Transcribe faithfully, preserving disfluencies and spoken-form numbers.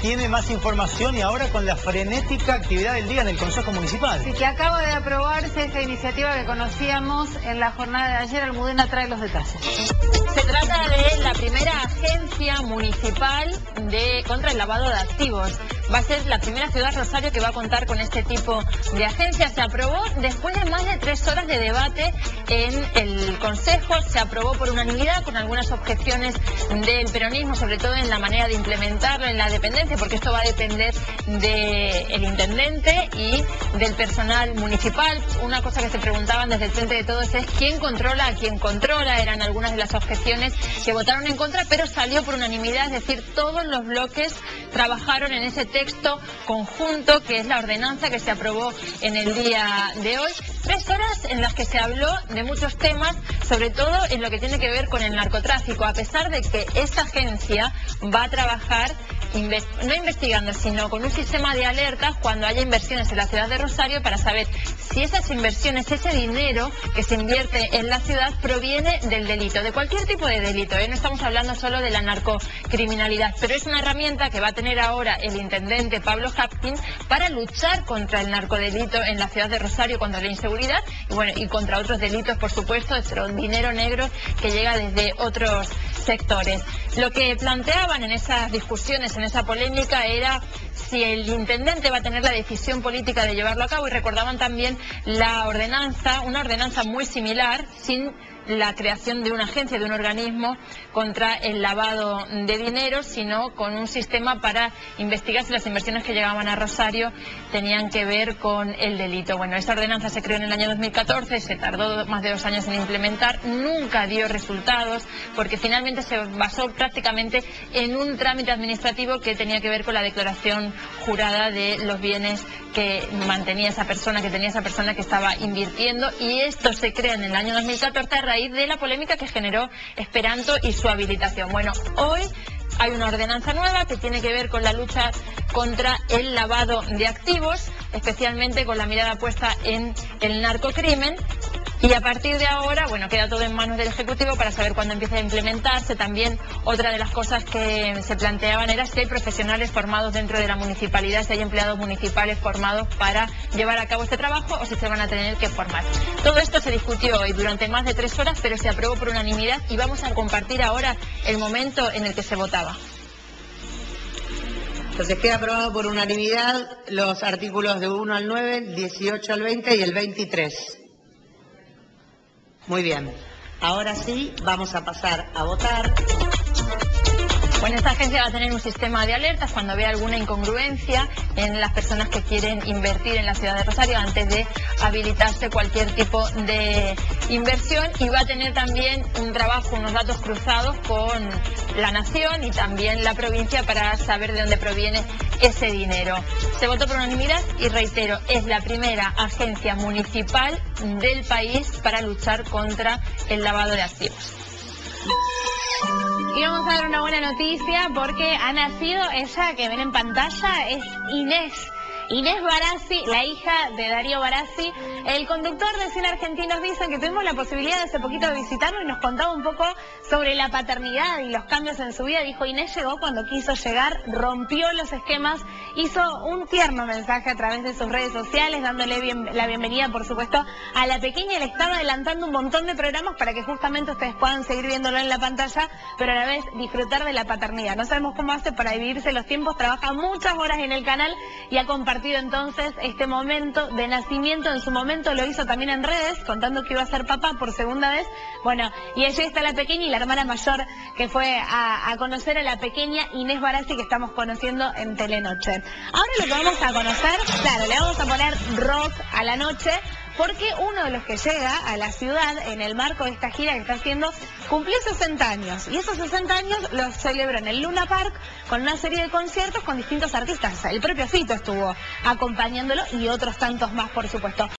tiene más información y ahora con la frenética actividad del día en el Consejo Municipal. Sí, que acaba de aprobarse esta iniciativa que conocíamos en la jornada de ayer. Almudena trae los detalles. Se trata de la primera agencia municipal de contra el lavado de activos. Va a ser la primera ciudad, Rosario, que va a contar con este tipo de agencia. Se aprobó después de más de tres horas de debate en el Consejo. Se aprobó por unanimidad, con algunas objeciones del peronismo, sobre todo en la manera de implementarlo en la dependencia, porque esto va a depender del intendente y del personal municipal. Una cosa que se preguntaban desde el Frente de Todos es quién controla a quién controla. Eran algunas de las objeciones que votaron en contra, pero salió por unanimidad, es decir, todos los bloques trabajaron en ese texto conjunto, que es la ordenanza que se aprobó en el día de hoy. Tres horas en las que se habló de muchos temas, sobre todo en lo que tiene que ver con el narcotráfico, a pesar de que esta agencia va a trabajar no investigando, sino con un sistema de alertas cuando haya inversiones en la ciudad de Rosario, para saber si esas inversiones, ese dinero que se invierte en la ciudad, proviene del delito, de cualquier tipo de delito, ¿eh? No estamos hablando solo de la narcocriminalidad, pero es una herramienta que va a tener ahora el intendente Pablo Hapkin para luchar contra el narcodelito en la ciudad de Rosario, contra la inseguridad y bueno, y contra otros delitos, por supuesto, de dinero negro que llega desde otros sectores. Lo que planteaban en esas discusiones, en esa polémica, era si el intendente va a tener la decisión política de llevarlo a cabo, y recordaban también la ordenanza, una ordenanza muy similar, sin la creación de una agencia, de un organismo contra el lavado de dinero, sino con un sistema para investigar si las inversiones que llegaban a Rosario tenían que ver con el delito. Bueno, esta ordenanza se creó en el año dos mil catorce, se tardó más de dos años en implementar, nunca dio resultados, porque finalmente se basó prácticamente en un trámite administrativo que tenía que ver con la declaración jurada de los bienes que mantenía esa persona, que tenía esa persona que estaba invirtiendo, y esto se crea en el año dos mil catorce a raíz de la polémica que generó Esperanto y su habilitación. Bueno, hoy hay una ordenanza nueva que tiene que ver con la lucha contra el lavado de activos, especialmente con la mirada puesta en el narcocrimen. Y a partir de ahora, bueno, queda todo en manos del Ejecutivo para saber cuándo empieza a implementarse. También otra de las cosas que se planteaban era si hay profesionales formados dentro de la municipalidad, si hay empleados municipales formados para llevar a cabo este trabajo o si se van a tener que formar. Todo esto se discutió hoy durante más de tres horas, pero se aprobó por unanimidad y vamos a compartir ahora el momento en el que se votaba. Entonces queda aprobado por unanimidad los artículos de uno al nueve, el dieciocho al veinte y el veintitrés. Muy bien. Ahora sí, vamos a pasar a votar. Bueno, esta agencia va a tener un sistema de alertas cuando vea alguna incongruencia en las personas que quieren invertir en la ciudad de Rosario antes de habilitarse cualquier tipo de inversión, y va a tener también un trabajo, unos datos cruzados con la nación y también la provincia para saber de dónde proviene ese dinero. Se votó por unanimidad y reitero, es la primera agencia municipal del país para luchar contra el lavado de activos. Y vamos a dar una buena noticia porque ha nacido ella que ven en pantalla, es Inés. Inés Barassi, la hija de Darío Barassi, el conductor de Cine Argentinos Dicen, que tuvimos la posibilidad de hace poquito de visitarlo y nos contaba un poco sobre la paternidad y los cambios en su vida. Dijo, Inés llegó cuando quiso llegar, rompió los esquemas, hizo un tierno mensaje a través de sus redes sociales, dándole bien, la bienvenida, por supuesto, a la pequeña. Le estaba adelantando un montón de programas para que justamente ustedes puedan seguir viéndolo en la pantalla, pero a la vez disfrutar de la paternidad. No sabemos cómo hace para dividirse los tiempos, trabaja muchas horas en el canal y ha compartido entonces este momento de nacimiento. En su momento lo hizo también en redes, contando que iba a ser papá por segunda vez. Bueno, y allí está la pequeña y la hermana mayor que fue a, a conocer a la pequeña Inés Barassi, que estamos conociendo en Telenoche. Ahora lo que vamos a conocer, claro, le vamos a poner rock a la noche, porque uno de los que llega a la ciudad en el marco de esta gira que está haciendo cumplió sesenta años, y esos sesenta años los celebró en el Luna Park con una serie de conciertos con distintos artistas. El propio Fito estuvo acompañándolo y otros tantos más, por supuesto.